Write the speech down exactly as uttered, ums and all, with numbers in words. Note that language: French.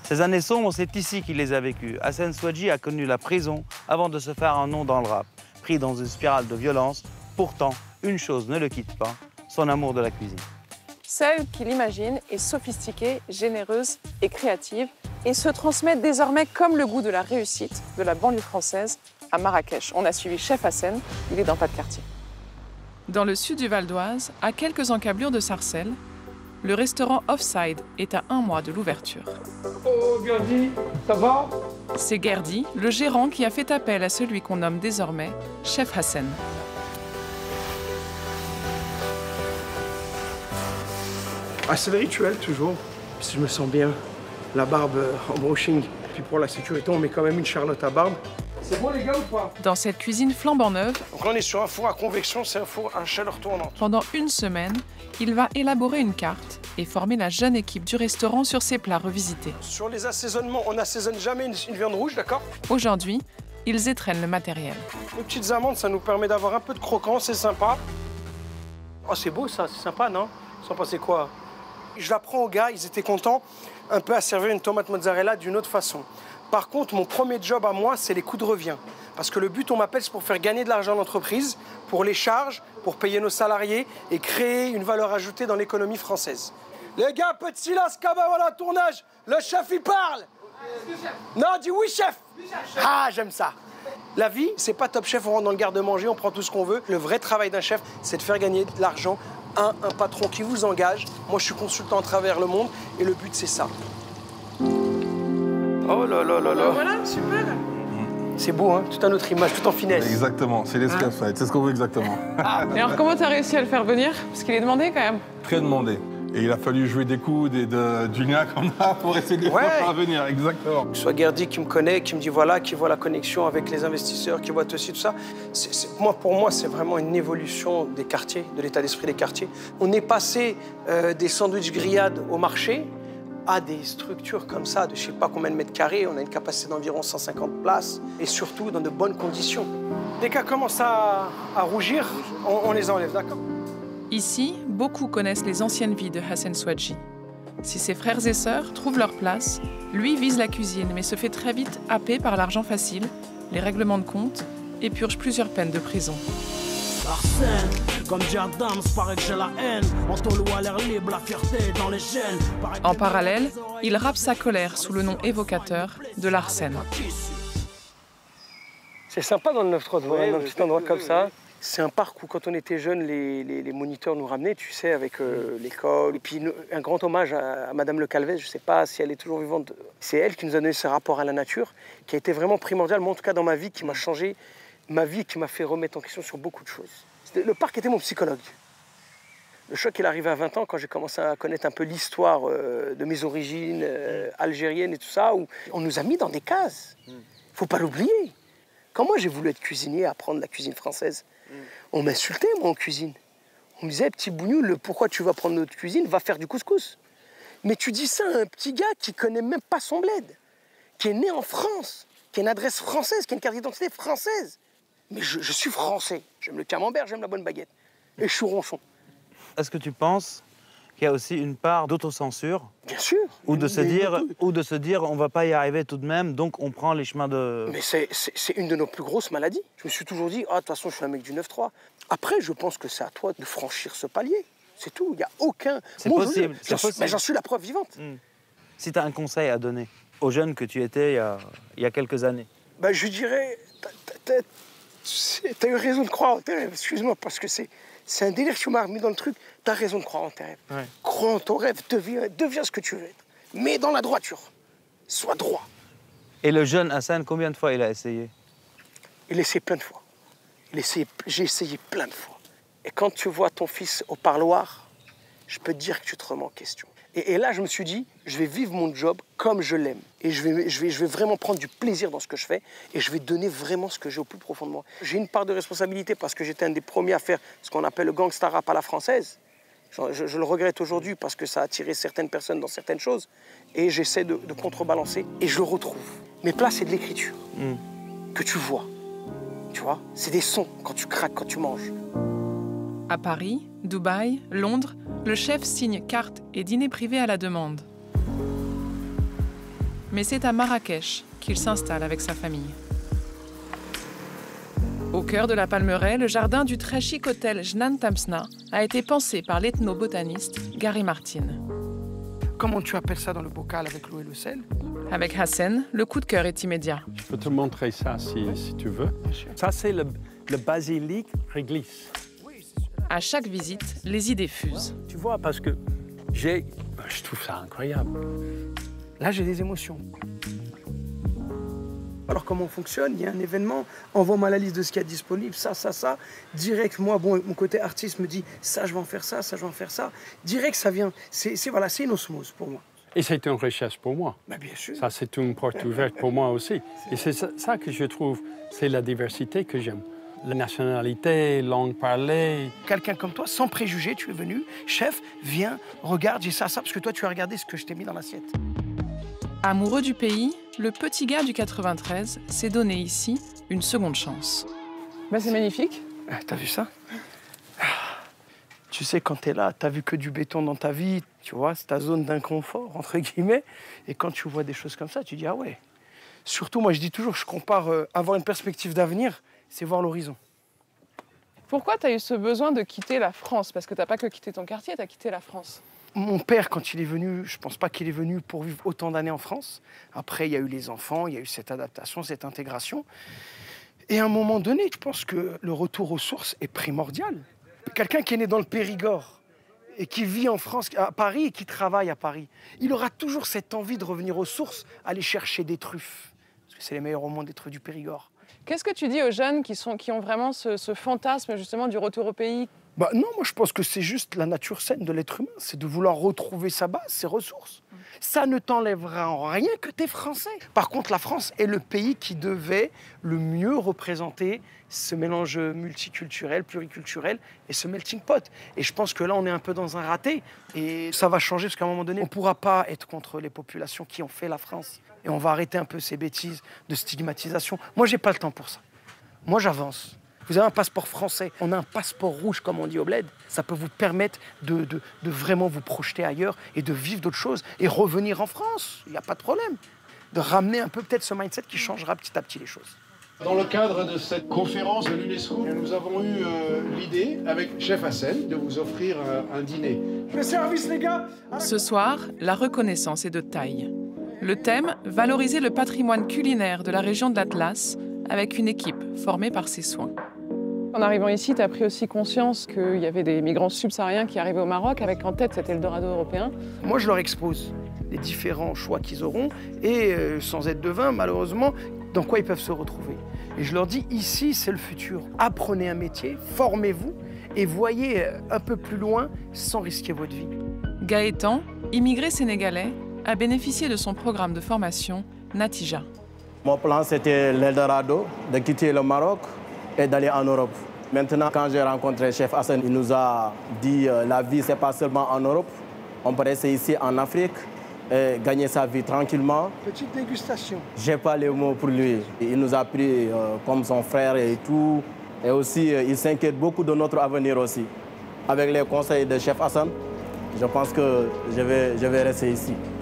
Ces années sombres, c'est ici qu'il les a vécues. Hassen Souadji a connu la prison avant de se faire un nom dans le rap. Pris dans une spirale de violence, pourtant, une chose ne le quitte pas, son amour de la cuisine. Celle qui l'imagine est sophistiquée, généreuse et créative et se transmet désormais comme le goût de la réussite de la banlieue française à Marrakech. On a suivi Chef Hassen, il est dans Pas de quartier. Dans le sud du Val d'Oise, à quelques encablures de Sarcelles, le restaurant Offside est à un mois de l'ouverture. Oh, Gerdy, ça va? C'est Gerdy, le gérant, qui a fait appel à celui qu'on nomme désormais Chef Hassen. Ah, c'est le rituel, toujours. Si je me sens bien, la barbe en brushing. Puis pour la sécurité, on met quand même une charlotte à barbe. C'est bon, les gars, ou pas? Dans cette cuisine flambant neuve, Donc là, on est sur un four à convection, c'est un four à chaleur tournante. pendant une semaine, il va élaborer une carte et former la jeune équipe du restaurant sur ses plats revisités. Sur les assaisonnements, on n'assaisonne jamais une, une viande rouge, d'accord? Aujourd'hui, ils étrennent le matériel. Les petites amandes, ça nous permet d'avoir un peu de croquant, c'est sympa. Oh, c'est beau, ça, c'est sympa, non? Ils sont passés quoi? Je l'apprends aux gars, ils étaient contents, un peu à servir une tomate mozzarella d'une autre façon. Par contre, mon premier job à moi, c'est les coûts de revient. Parce que le but, on m'appelle, c'est pour faire gagner de l'argent à l'entreprise, pour les charges, pour payer nos salariés et créer une valeur ajoutée dans l'économie française. Les gars, un peu de silence quand même avant le tournage. Le chef, il parle. Non, dis oui, chef. Ah, j'aime ça. La vie, c'est pas Top Chef, on rentre dans le garde-manger, on prend tout ce qu'on veut. Le vrai travail d'un chef, c'est de faire gagner de l'argent à un patron qui vous engage. Moi, je suis consultant à travers le monde et le but, c'est ça. Oh là là là là. Voilà, super. C'est beau, hein, toute une autre image, tout en finesse. Exactement, c'est l'escalade, ah. C'est ce qu'on veut exactement. Et alors, comment t'as réussi à le faire venir? Parce qu'il est demandé quand même. Très demandé. Et il a fallu jouer des coudes et de, du lien qu'on a pour essayer de les ouais. faire parvenir, exactement. Que ce soit Gerdy qui me connaît, qui me dit voilà, qui voit la connexion avec les investisseurs, qui voit aussi tout ça. C'est, c'est, moi, pour moi, c'est vraiment une évolution des quartiers, de l'état d'esprit des quartiers. On est passé euh, des sandwichs grillades au marché à des structures comme ça, de je sais pas combien de mètres carrés. On a une capacité d'environ cent cinquante places et surtout dans de bonnes conditions. Dès qu'elles commencent à, à rougir, on, on les enlève, d'accord? Ici, beaucoup connaissent les anciennes vies de Hassen Souadji. Si ses frères et sœurs trouvent leur place, lui vise la cuisine, mais se fait très vite happer par l'argent facile, les règlements de compte et purge plusieurs peines de prison. En parallèle, il rappe sa colère sous le nom évocateur de l'Arsène. C'est sympa dans le neuf trois de voir un petit endroit comme ça. C'est un parc où, quand on était jeunes, les, les, les moniteurs nous ramenaient, tu sais, avec euh, l'école. Et puis, un grand hommage à, à Madame Le Calvez, je ne sais pas si elle est toujours vivante. C'est elle qui nous a donné ce rapport à la nature, qui a été vraiment primordial, moi, en tout cas, dans ma vie, qui m'a changé, ma vie, qui m'a fait remettre en question sur beaucoup de choses. Le parc était mon psychologue. Le choc, il est arrivé à vingt ans, quand j'ai commencé à connaître un peu l'histoire euh, de mes origines euh, algériennes et tout ça, où on nous a mis dans des cases. Il ne faut pas l'oublier. Quand moi, j'ai voulu être cuisinier, apprendre la cuisine française, on m'insultait, moi, en cuisine. On me disait, petit bougnoul, pourquoi tu vas prendre notre cuisine? Va faire du couscous. Mais tu dis ça à un petit gars qui connaît même pas son bled, qui est né en France, qui a une adresse française, qui a une carte d'identité française. Mais je, je suis français. J'aime le camembert, j'aime la bonne baguette. Et je suis ronchon. Est-ce que tu penses qu'il y a aussi une part d'autocensure? Bien sûr. Ou de, se mais, dire, mais... ou de se dire, on va pas y arriver tout de même, donc on prend les chemins de... Mais c'est, c'est, c'est une de nos plus grosses maladies. Je me suis toujours dit, ah, de toute façon, je suis un mec du neuf trois. Après, je pense que c'est à toi de franchir ce palier. C'est tout. Il n'y a aucun... C'est Moi, possible. Je, j'en, c'est suis, mais j'en suis la preuve vivante. Mmh. Si tu as un conseil à donner aux jeunes que tu étais il y a, il y a quelques années. Ben, je dirais, t'as, t'as, t'as eu raison de croire en tes rêves. Excuse-moi, parce que c'est, c'est un délire que tu m'as remis dans le truc. T'as raison de croire en tes rêves. Ouais. Crois en ton rêve, deviens, deviens ce que tu veux être. Mais dans la droiture. Sois droit. Et le jeune Hassen, combien de fois il a essayé? Il a essayé plein de fois. Il a essayé, j'ai essayé plein de fois. Et quand tu vois ton fils au parloir, je peux te dire que tu te remets en question. Et, et là, je me suis dit, je vais vivre mon job comme je l'aime. Et je vais, je, vais, je vais vraiment prendre du plaisir dans ce que je fais. Et je vais donner vraiment ce que j'ai au plus profond de moi. J'ai une part de responsabilité parce que j'étais un des premiers à faire ce qu'on appelle le gangsta rap à la française. Je, je, je le regrette aujourd'hui parce que ça a attiré certaines personnes dans certaines choses. Et j'essaie de, de contrebalancer. Et je le retrouve. Mes plats, c'est de l'écriture. Mm. Que tu vois. Tu vois, c'est des sons quand tu craques, quand tu manges. À Paris, Dubaï, Londres, le chef signe cartes et dîners privés à la demande. mais c'est à Marrakech qu'il s'installe avec sa famille. Au cœur de la Palmeraie, le jardin du très chic hôtel Jnan Tamsna a été pensé par l'ethnobotaniste Gary Martin. Comment tu appelles ça dans le bocal avec l'eau et le sel? Avec Hassen, le coup de cœur est immédiat. Je peux te montrer ça si, si tu veux. Ça, c'est le, le basilic réglisse. À chaque visite, les idées fusent. Tu vois, parce que j'ai... Je trouve ça incroyable. Là, j'ai des émotions. Alors, comment on fonctionne? Il y a un événement, envoie-moi la liste de ce qu'il y a disponible, ça, ça, ça. Direct, moi, bon, mon côté artiste me dit, ça, je vais en faire ça, ça, je vais en faire ça. Direct, ça vient. C'est voilà, c'est une osmose pour moi. Et c'est une richesse pour moi. Bah, bien sûr. Ça, c'est une porte ouverte pour moi aussi. Et c'est ça, ça que je trouve, c'est la diversité que j'aime. La nationalité, langue parlée. Quelqu'un comme toi, sans préjugés, tu es venu, chef, viens, regarde, j'ai ça, ça, parce que toi, tu as regardé ce que je t'ai mis dans l'assiette. Amoureux du pays, le petit gars du quatre-vingt-treize s'est donné ici une seconde chance. Bah, c'est magnifique. Ah, t'as vu ça? Tu sais, quand t'es là, t'as vu que du béton dans ta vie, tu vois, c'est ta zone d'inconfort, entre guillemets. Et quand tu vois des choses comme ça, tu dis, ah ouais. Surtout, moi, je dis toujours, je compare euh, avoir une perspective d'avenir, c'est voir l'horizon. Pourquoi tu as eu ce besoin de quitter la France? Parce que tu n'as pas que quitté ton quartier, tu as quitté la France. Mon père, quand il est venu, je ne pense pas qu'il est venu pour vivre autant d'années en France. Après, il y a eu les enfants, il y a eu cette adaptation, cette intégration. Et à un moment donné, je pense que le retour aux sources est primordial. Quelqu'un qui est né dans le Périgord et qui vit en France, à Paris, et qui travaille à Paris, il aura toujours cette envie de revenir aux sources, aller chercher des truffes. Parce que c'est les meilleurs au monde, des truffes du Périgord. Qu'est-ce que tu dis aux jeunes qui, sont, qui ont vraiment ce, ce fantasme justement du retour au pays? Bah non, moi je pense que c'est juste la nature saine de l'être humain, c'est de vouloir retrouver sa base, ses ressources. Mmh. Ça ne t'enlèvera en rien que t'es français. Par contre, la France est le pays qui devait le mieux représenter ce mélange multiculturel, pluriculturel et ce melting pot. Et je pense que là, on est un peu dans un raté et ça va changer parce qu'à un moment donné, on ne pourra pas être contre les populations qui ont fait la France. Et on va arrêter un peu ces bêtises de stigmatisation. Moi, j'ai pas le temps pour ça. Moi, j'avance. Vous avez un passeport français, on a un passeport rouge, comme on dit au bled. Ça peut vous permettre de, de, de vraiment vous projeter ailleurs et de vivre d'autres choses et revenir en France. Il n'y a pas de problème. De ramener un peu peut-être ce mindset qui changera petit à petit les choses. Dans le cadre de cette conférence de l'UNESCO, nous avons eu euh, l'idée, avec Chef Hassen, de vous offrir un, un dîner. Le service, les gars! Ce soir, la reconnaissance est de taille. Le thème, valoriser le patrimoine culinaire de la région de l'Atlas avec une équipe formée par ses soins. En arrivant ici, tu as pris aussi conscience qu'il y avait des migrants subsahariens qui arrivaient au Maroc, avec en tête cet Eldorado européen. Moi, je leur expose les différents choix qu'ils auront et, euh, sans être devin, malheureusement, dans quoi ils peuvent se retrouver. Et je leur dis, ici, c'est le futur. Apprenez un métier, formez-vous et voyez un peu plus loin sans risquer votre vie. Gaëtan, immigré sénégalais, a bénéficié de son programme de formation Natija. Mon plan, c'était l'Eldorado, de quitter le Maroc et d'aller en Europe. Maintenant, quand j'ai rencontré Chef Hassen, il nous a dit euh, la vie, c'est pas seulement en Europe. On peut rester ici en Afrique et gagner sa vie tranquillement. Petite dégustation. J'ai pas les mots pour lui. Il nous a pris euh, comme son frère et tout. Et aussi, euh, il s'inquiète beaucoup de notre avenir aussi. Avec les conseils de Chef Hassen, je pense que je vais, je vais rester ici.